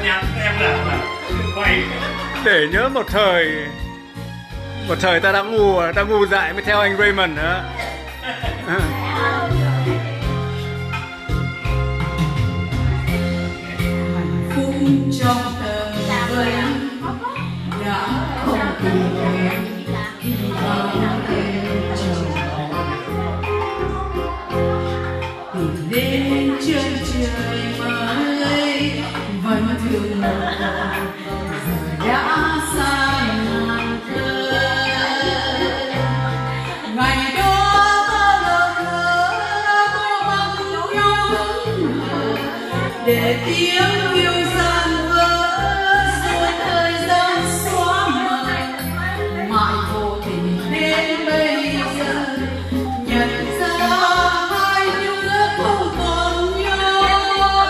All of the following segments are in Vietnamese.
nhạc em là quay để nhớ một thời ta đã ngu dại mới theo anh Raymond nữa. Hạnh phúc trong tầm vây đã không cùng em vào đêm trầu, tìm đến chân trời mới vẫn thương một giờ đã xa ngàn thơ. Ngày đó ta lờ ngơ có bằng nhau để tiếng yêu gian vỡ rồi thời gian xóa mờ, mãi vô tình đến bây giờ nhận ra hai đứa không còn nhau.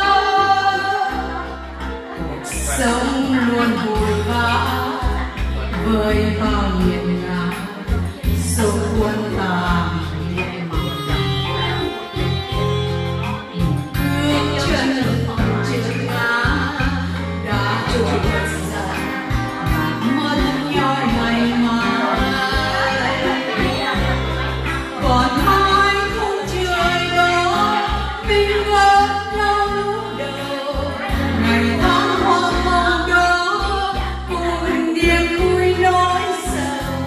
Cuộc sống luôn vội vã với bao nghiền ngã, số cuốn ta nhẹ màu đậm. Bước chân trên ngã đã trôi dần và mất nhau ngày mai. Còn hai khung trời đó mình gặp nhau lúc đầu, ngày tháng hoa màu đó cùng niềm vui nỗi sầu.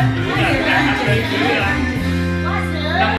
anh chị, anh chị, anh